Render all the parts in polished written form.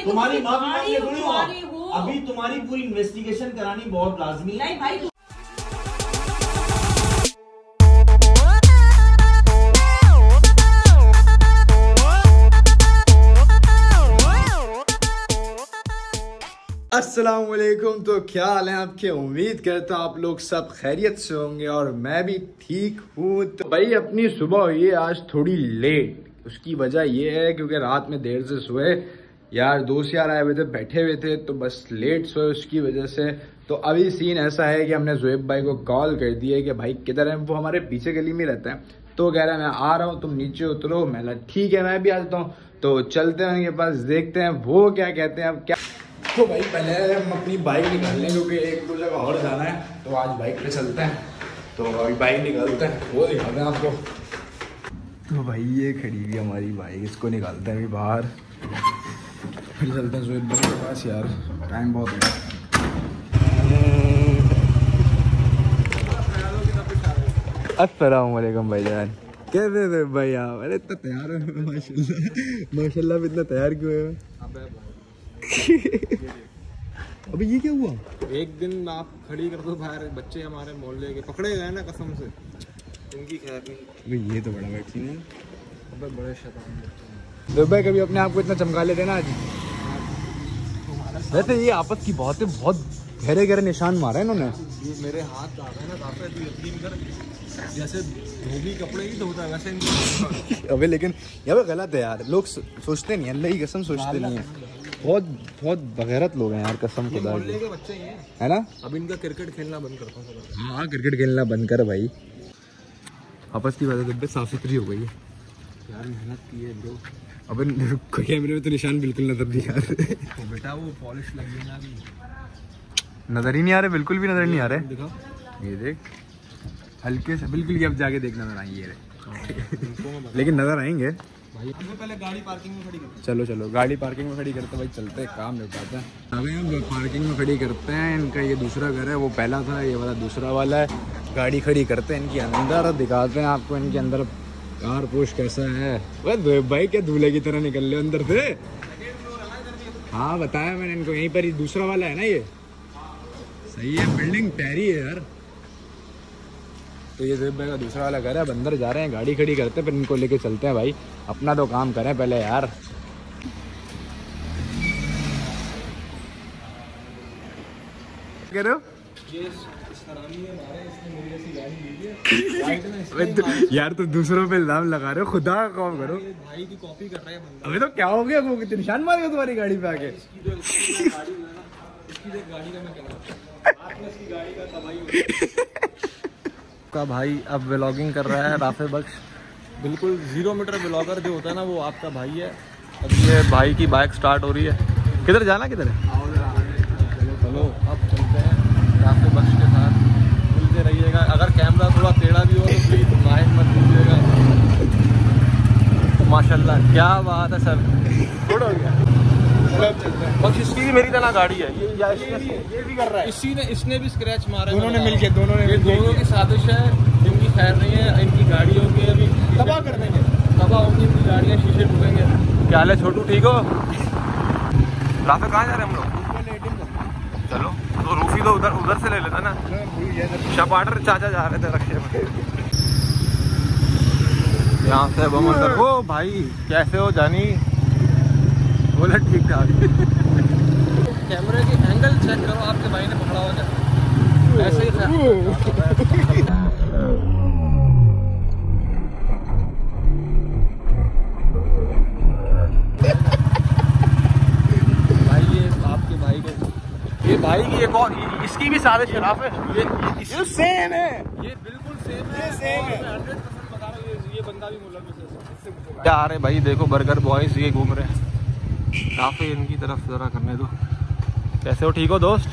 तुम्हारी माफी मांगने थोड़ी हुआ, अभी तुम्हारी पूरी इन्वेस्टिगेशन करानी बहुत लाजमी है। भाई अस्सलाम वालेकुम। तो क्या हाल है आपके? उम्मीद करता हूँ आप लोग सब खैरियत से होंगे और मैं भी ठीक हूँ। तो भाई अपनी सुबह हुई है आज थोड़ी लेट। उसकी वजह ये है क्योंकि रात में देर से सोए यार, दोस्त यार आए हुए थे, बैठे हुए थे तो बस लेट सोए उसकी वजह से। तो अभी सीन ऐसा है कि हमने ज़ुएब भाई को कॉल कर दिया है कि भाई किधर है। वो हमारे पीछे गली में रहता है तो कह रहा है मैं आ रहा हूँ, तुम नीचे उतरो। मैं ठीक है मैं भी आ जाता हूँ। तो चलते हैं उनके पास, देखते हैं वो क्या कहते हैं। अब क्या तो भाई पहले हम अपनी बाइक निकाल लें क्योंकि एक दो जगह और जाना है तो आज बाइक पे चलते हैं। तो अभी बाइक निकालते हैं, वो दिखाते हैं आपको। तो भाई ये खड़ी हुई हमारी बाइक, इसको निकालते हैं अभी बाहर, फिर चलते हैं ज़ुएब भाई के पास। यार टाइम बहुत है। अस्सलाम वालेकुम भाईजान, कैसे थे भाई आप? अरे इतना तैयार हो माशाल्लाह, माशाल्लाह इतना तैयार क्यों है? अबे ये क्या हुआ? एक दिन आप खड़ी कर दो बाहर, बच्चे हमारे मोहल्ले के पकड़े गए ना कसम से, उनकी खैर नहीं। अबे ये तो बड़ा वैक्सीन है। अबे बड़े शैतान बच्चे। तो भाई कभी अपने आप को इतना चमका लेते ना आज। वैसे ये आपस की बहुत गहरे गहरे निशान मारे इन्होंने। ये मेरे हाथ आ गए ना काफी, तू यकीन कर, जैसे धोबी कपड़े ही धोता है वैसे। अबे लेकिन ये गलत है यार, लोग सोचते नहीं, अल्लाह की कसम सोचते नहीं है। बहुत बगैरत लोग हैं यार, कसम खुदा की, के बच्चे हैं है ना। अब इनका क्रिकेट खेलना बंद करता हूँ। हाँ क्रिकेट खेलना बंद कर भाई। आपस की वजह से साफ सुथरी हो गई है यार, मेहनत की है ब्रो। अब कैमरे में तो निशान बिल्कुल नजर नहीं आ रहे। तो बेटा वो पॉलिश लग गई ना अभी, नजर ही नहीं आ रहे, बिल्कुल भी नजर नहीं आ रहे। दिखा ये देख हल्के से, बिल्कुल ये अब जाके देख नजर आएंगे ये लेकिन नजर आएंगे भाई। पहले गाड़ी पार्किंग में खड़ी कर। चलो गाड़ी पार्किंग में खड़ी करते भाई, चलते हैं काम निपटाते हैं। अभी हम पार्किंग में खड़ी करते हैं। इनका ये दूसरा घर है, वो पहला था, ये वाला दूसरा वाला है। गाड़ी खड़ी करते हैं इनके अंदर, दिखाते हैं आपको इनके अंदर कार पोश कैसा है। वह भाई क्या दूल्हे की तरह निकल रहे अंदर से। हाँ बताया मैंने इनको, यहीं पर ही दूसरा वाला है ना ये। सही है, बिल्डिंग प्यारी है यार। तो ये ज़ुएब भाई का दूसरा वाला घर है। अब अंदर जा रहे हैं, गाड़ी खड़ी करते हैं, फिर इनको लेके चलते हैं भाई। अपना तो काम करें पहले यार। कह रहे हो यार? तो दूसरों पे इल्जाम लगा रहे हो, खुदा का काम करो। भाई की कॉपी कर रहे हैं। अभी तो क्या हो गया, वो कितने निशान मारेगा तुम्हारी गाड़ी पे आके? का भाई अब व्लॉगिंग कर रहा है राफे बख्श, बिल्कुल 0 मीटर व्लॉगर जो होता है ना, वो आपका भाई है। अब ये भाई की बाइक स्टार्ट हो रही है। किधर जाना, किधर है? चलो अब चलते हैं राफे बख्श के साथ, मिलते रहिएगा। अगर कैमरा थोड़ा टेढ़ा भी हो तो प्लीज माइंड मत कीजिएगा। तो माशाल्लाह क्या बात है सर, गुड हो गया। बस इसकी भी मेरी तरह गाड़ी है ये भी कर रहा है। इसने भी स्क्रैच मारा है। दोनों ने दोनों की साजिश है, जिनकी खैर नहीं है। इनकी गाड़ियों के अभी तबाह कर देंगे, तबाह होंगी इनकी गाड़ियाँ, शीशे टूटेंगे। क्या हाल है छोटू, ठीक हो? राफे कहाँ जा रहे हैं हम लोग? चलो तो रूफी तो उधर से ले लेता ना। शपाटर चाचा जा रहे थे रक्षे में, यहाँ से अब हम अंदर। ओ भाई कैसे हो जानी? बोला ठीक ठाक। कैमरे की एंगल चेक करो, आपके भाई ने पकड़ा हुआ है ऐसे ही भाई। ये आपके भाई के, ये भाई की एक और, इसकी भी सारे शराफ है। ये सेम है, ये बिल्कुल सेम है, सेम है। 100% बता रहा हूँ, ये बंदा भी मुल्ला में क्या आ रहे भाई। देखो बर्गर बॉयज ये घूम रहे हैं, काफी इनकी तरफ जरा करने दो। कैसे हो, ठीक हो दोस्त?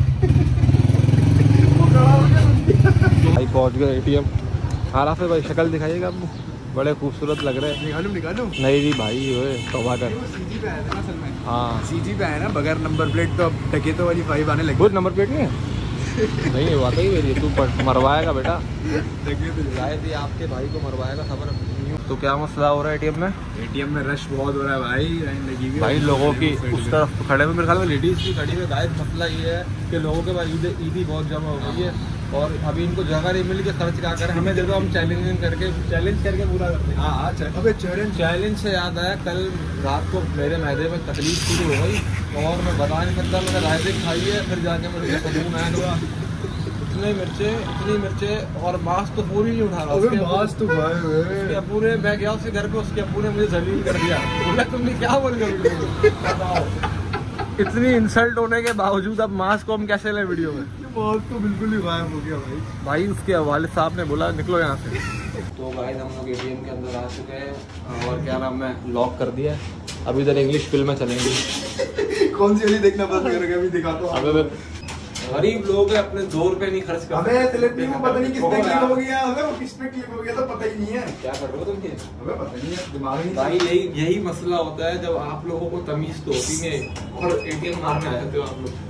भाई पहुंच गए ATM। आराफ है भाई, शक्ल दिखाइएगा आपको, बड़े खूबसूरत लग रहे हैं। निकालूं? नहीं जी भाई, तौबा कर। हाँ सीजी पे है ना, बगैर नंबर प्लेट तो अब डकैतों वाली 5 आने लगी। कुछ नंबर प्लेट नहीं है? नहीं वाकई मेरी, तू मरवाएगा बेटा, शायद ही आपके भाई को मरवाएगा, खबर। तो क्या मसला हो रहा है एटीएम में? एटीएम में रश बहुत हो रहा है भाई, लाइन लगी हुई है भाई लोगों की उस तरफ खड़े हुए, मेरे ख्याल में लेडीज़ भी खड़ी हुई। गाइस मसला ये है कि लोगों के पास ईदी बहुत जमा हो गई है और अभी इनको जगह नहीं मिली कि खर्च क्या करें। हमें देखो हम चैलेंज करके पूरा करते हैं। हाँ अबे चैलेंज से याद आया, कल रात को मेरे मैदे में तकलीफ शुरू हो गई और मैं बता नहीं सकता, मैंने रायते खाई है, फिर जाके मुझे सुकून आया हुआ। इतनी मिर्चें और मास्क तो पूरी नहीं उठा रहा उसके पूरे। मैं गया उसके घर पे, उसके अब्बू ने मुझे जलील कर दिया, बोला तुमने क्या बोल दिया बताओ। इतनी इंसल्ट होने के बावजूद अब मास्क को हम कैसे लें वीडियो में? मास्क तो बिल्कुल ही गायब हो गया भाई उसके वालिद साहब ने बोला निकलो यहाँ से। तो गाइस हम लोग एटीएम के अंदर आ चुके हैं और क्या नाम है, लॉक कर दिया है। अभी इधर इंग्लिश फिल्में चलेंगी। कौन सी वाली देखना पसंद करोगे? अभी दिखा दो। अबे गरीब लोग हैं, अपने 2 रुपए नहीं खर्च करते। अबे तिलपी को पता नहीं किस पे क्लिक हो गया, अबे वो किस पे क्लिक हो गया तो पता ही नहीं है। क्या कर रहे हो तुम ये? अबे पता नहीं है, दिमाग ही नहीं। भाई यही मसला होता है जब आप लोगों को तमीज तो होती है और एटीएम मारने आ जाते हो आप लोग।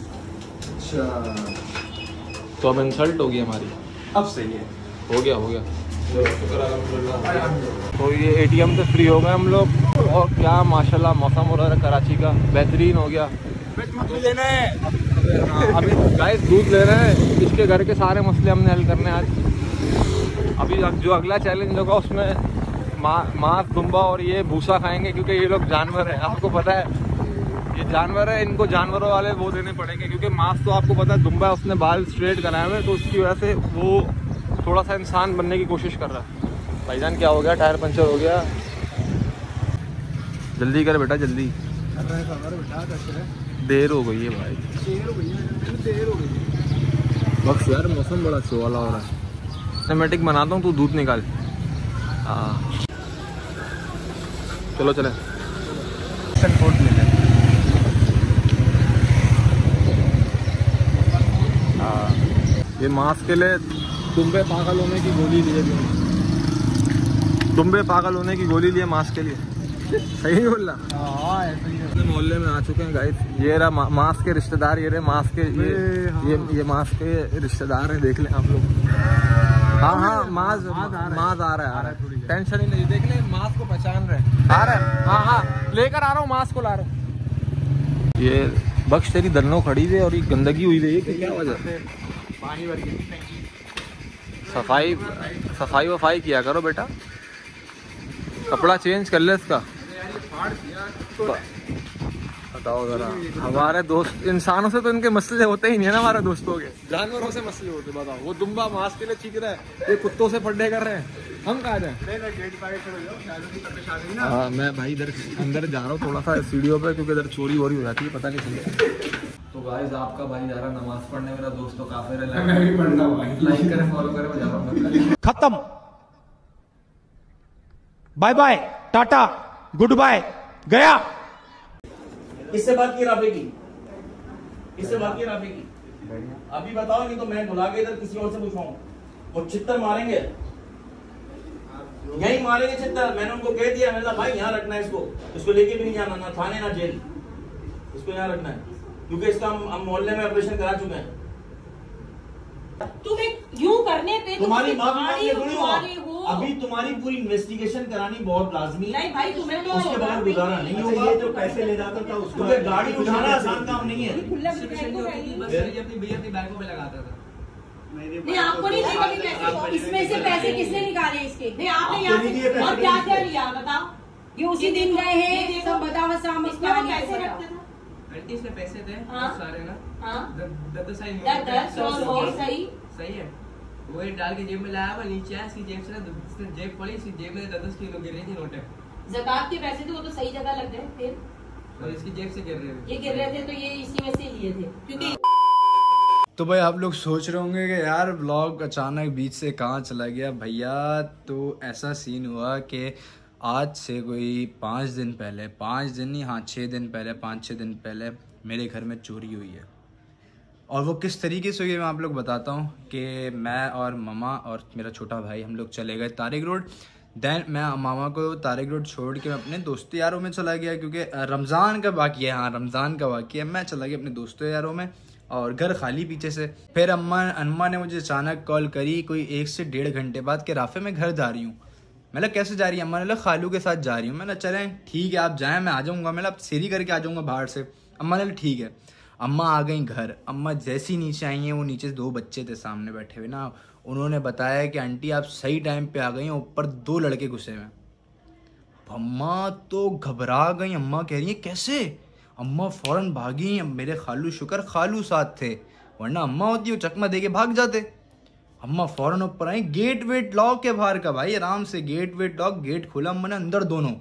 अच्छा तो अब इंसल्ट होगी हमारी। अब सही है, हो गया। तो ये एटीएम से फ्री हो गए हम लोग और क्या माशाल्लाह मौसम हो रहा है कराची का, बेहतरीन हो गया। लेना है अभी गाइस दूध ले रहे हैं, इसके घर के सारे मसले हमने हल करने आज। अभी जो अगला चैलेंज होगा उसमें मांस, दुम्बा और ये भूसा खाएंगे क्योंकि ये लोग जानवर हैं, आपको पता है ये जानवर है, इनको जानवरों वाले वो देने पड़ेंगे क्योंकि मांस तो आपको पता है दुम्बा उसने बाल स्ट्रेट कराए हुए तो उसकी वजह से वो थोड़ा सा इंसान बनने की कोशिश कर रहा है। भाईजान क्या हो गया? टायर पंचर हो गया। जल्दी कर बेटा जल्दी, देर हो गई है भाई, देर हो गई। बस यार मौसम बड़ा सुहाना हो रहा है। सिनेमैटिक बनाता हूँ, तू दूध निकाल। हाँ चलो चले। हाँ ये मास्क के लिए दुम्बे पागल होने की गोली लिए, दुम्बे पागल होने की गोली लिए मास्क के लिए। सही नहीं बोल रहा? मोहल्ले में आ चुके हैं गाइस। ये रहा मास्क के रिश्तेदार, ये रहे मास्क के ये मास्क के रिश्तेदार हैं, देख लें आप लोग। हाँ माज आ रहा है, टेंशन ही नहीं, देख ले मास्क को पहचान रहे हैं, आ रहा है। हाँ लेकर आ रहा हूँ, मास्क को ला रहा हूँ। ये बख्श तेरी दन्नो खड़ी हुई और ये गंदगी हुई है, क्या वजह? पानी भर गई। सफाई वफाई किया करो बेटा, कपड़ा चेंज कर ले इसका। बताओ जरा, हमारे दोस्त इंसानों से तो इनके मसले होते ही नहीं है ना, हमारे दोस्तों के जानवरों से मसले होते। बताओ वो दुम्बा मास्क के लिए चीख रहा है, ये कुत्तों से फड्डे कर रहे हैं, हम कहाँ जाए? हाँ मैं भाई इधर अंदर जा रहा हूँ थोड़ा सा सीढ़ियों पे क्योंकि इधर चोरी वोरी हो जाती है, पता नहीं चलता। तो गाइस आपका भाई जा रहा नमाज पढ़ने, मेरा दोस्त तो काफिर है, मैं भी पढ़ना भाई, लाइक करें फॉलो करें, जा रहा हूँ। खत्म, bye bye, tata, goodbye, गया। किससे बात की राफे की? किससे बात की राफे की? अभी बताओ, नहीं तो मैं बुला के इधर किसी और से पूछाऊं। वो चित्तर मारेंगे, यही मारेंगे चित्तर। मैंने उनको कह दिया, मैंने कहा भाई यहाँ रखना है इसको लेके भी नहीं जाना, ना थाने ना जेल, इसको यहाँ रखना है क्योंकि इसका हम मोहल्ले में ऑपरेशन करा चुके हैं। तुम्हें यूं करने पे तुम्हारी बात हो, अभी तुम्हारी पूरी इन्वेस्टिगेशन करानी बहुत लाजमी। नहीं भाई तुम्हें तो उसके बाद गुजारा नहीं होगा। ये जो पैसे ले जाता था उसको गाड़ी उठाना आसान काम नहीं है। अपनी बैगों में लगाता था। नहीं आपको नहीं दिए कभी पैसे? इसमें से पैसे किसने निकाले इसके? नहीं आपने यहाँ से और क्या क्या लिया बताओ? ये उसी दिन गए हैं सब बताओ, सामने पैसे रखते थे। आंटी इसने पैसे थे सारे ना, 10 सही है। वो डाल के जेब में लाया हुआ, नीचे आया इसकी जेब से जेब पड़ी, इसकी जेब में 10 किलो गिर रही थी नोटे। ज़कात के पैसे थे वो तो सही जगह लग गए, फिर और इसकी जेब से गिर रहे थे, ये गिर रहे थे तो ये इसी में से लिए थे क्योंकि। तो भाई आप लोग सोच रहे होंगे कि यार व्लॉग अचानक बीच से कहाँ चला गया भैया। तो ऐसा सीन हुआ कि आज से कोई 5 दिन पहले, 5 दिन नहीं, हाँ 6 दिन पहले, 5-6 दिन पहले मेरे घर में चोरी हुई है। और वो किस तरीके से हुई है मैं आप लोग बताता हूँ कि मैं और मामा और मेरा छोटा भाई हम लोग चले गए तारिक रोड। देन मैं मामा को तारिक रोड छोड़ के मैं अपने दोस्तों यारों में चला गया क्योंकि रमज़ान का वाक़या है, हाँ रमज़ान का वाक़या है। मैं चला गया अपने दोस्तों यारों में और घर खाली पीछे से। फिर अम्मा ने मुझे अचानक कॉल करी कोई 1 से 1.5 घंटे बाद कि राफे मैं घर जा रही हूँ। मैंने कैसे जा रही है? अम्मा ने बोला खालू के साथ जा रही हूँ। मैंने चलें ठीक है आप जाएं, मैं आ जाऊँगा। मैंने सीरी करके आ जाऊँगा बाहर से। अम्मा ने ठीक है। अम्मा आ गई घर। अम्मा जैसी नीचे आई हैं, वो नीचे 2 बच्चे थे सामने बैठे हुए ना, उन्होंने बताया कि आंटी आप सही टाइम पे आ गई हैं, ऊपर 2 लड़के घुसे हुए। अम्मा तो घबरा गई। अम्मा कह रही है कैसे? अम्मा फौरन भागी। मेरे खालू शुक्र खालू साथ थे, वरना अम्मा होती वो चकमा दे के भाग जाते। अम्मा फौरन ऊपर आई। गेट वेट लॉक है बाहर का भाई, आराम से गेट वेट लॉक, गेट खुला। अम्मा ने अंदर दोनों।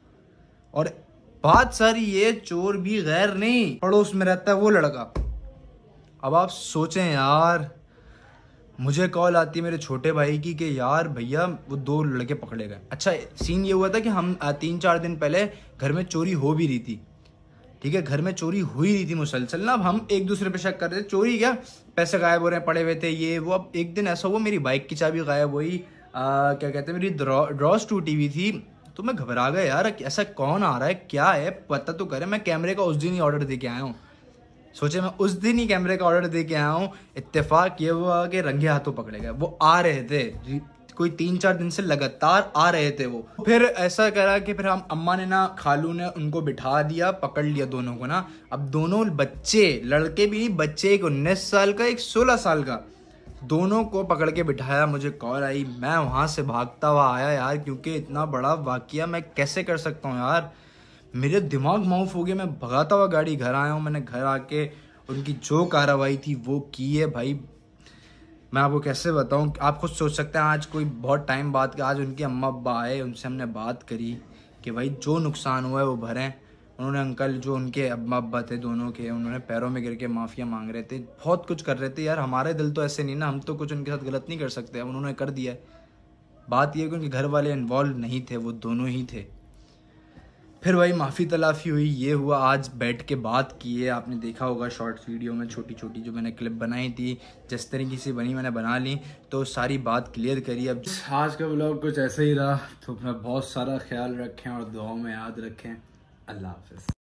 और बात सारी ये, चोर भी गैर नहीं, पड़ोस में रहता है वो लड़का। अब आप सोचें यार, मुझे कॉल आती है मेरे छोटे भाई की कि यार भैया वो 2 लड़के पकड़े गए। अच्छा सीन ये हुआ था कि हम 3-4 दिन पहले घर में चोरी हो भी रही थी, ठीक है, घर में चोरी हुई रही थी मुसलसल ना। अब हम एक दूसरे पे शक कर रहे थे, चोरी क्या, पैसे गायब हो रहे हैं, पड़े हुए थे ये वो। अब एक दिन ऐसा हुआ मेरी बाइक की चाबी गायब हुई, क्या कहते हैं, मेरी ड्रॉस टूटी हुई थी। तो मैं घबरा गया यार, ऐसा कौन आ रहा है, क्या है, पता तो करे। मैं कैमरे का उस दिन ही ऑर्डर दे के आया हूँ। सोचे मैं उस दिन ही कैमरे का ऑर्डर दे के आया हूँ। इत्तेफाक ये हुआ कि रंगे हाथों पकड़े गए। वो आ रहे थे, कोई 3-4 दिन से लगातार आ रहे थे वो। फिर ऐसा करा कि फिर हम अम्मा ने ना, खालू ने उनको बिठा दिया, पकड़ लिया दोनों को ना। अब दोनों बच्चे, लड़के भी नहीं, बच्चे, एक 19 साल का, एक 16 साल का, दोनों को पकड़ के बिठाया। मुझे कॉल आई, मैं वहाँ से भागता हुआ आया यार, क्योंकि इतना बड़ा वाकया मैं कैसे कर सकता हूँ यार। मेरे दिमाग माउफ हो गया। मैं भगाता हुआ गाड़ी घर आया हूँ। मैंने घर आके उनकी जो कार्रवाई थी वो की है भाई। मैं आपको कैसे बताऊँ, आप खुद सोच सकते हैं। आज कोई बहुत टाइम बाद आज उनके अम्मा अब्बा आए, उनसे हमने बात करी कि भाई जो नुकसान हुआ है वो भरें। उन्होंने अंकल जो उनके अम्मा अब्बा थे दोनों के, उन्होंने पैरों में गिर के माफ़िया मांग रहे थे, बहुत कुछ कर रहे थे यार। हमारे दिल तो ऐसे नहीं ना, हम तो कुछ उनके साथ गलत नहीं कर सकते, अब उन्होंने कर दिया है। बात यह कि उनके घर वाले इन्वॉल्व नहीं थे, वो दोनों ही थे। फिर भाई माफ़ी तलाफ़ी हुई, ये हुआ, आज बैठ के बात की है। आपने देखा होगा शॉर्ट्स वीडियो में छोटी छोटी जो मैंने क्लिप बनाई थी, जिस तरीके से बनी मैंने बना ली, तो सारी बात क्लियर करी। अब आज का व्लॉग कुछ ऐसा ही रहा, तो अपना बहुत सारा ख्याल रखें और दुआओं में याद रखें। अल्लाह हाफ़िज़।